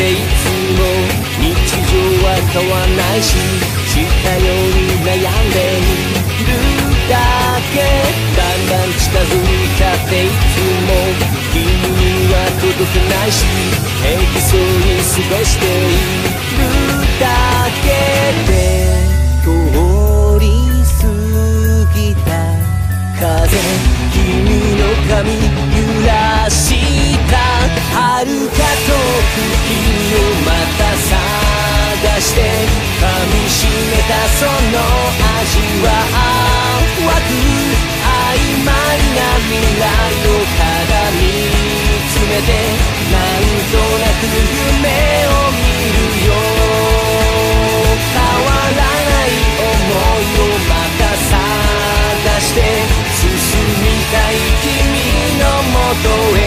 いつも日常は変わんないし、明日より悩んでいるだけ。だんだん近づいたっていつも君には届かないし、平気そうに過ごしているだけで、通り過ぎた風、君の髪揺らした遥か遠く君をまた探して、噛みしめたその味は湧く曖昧な未来を鏡見つめて、なんとなく夢を見るよ。変わらない想いをまた探して、進みたい君のもとへ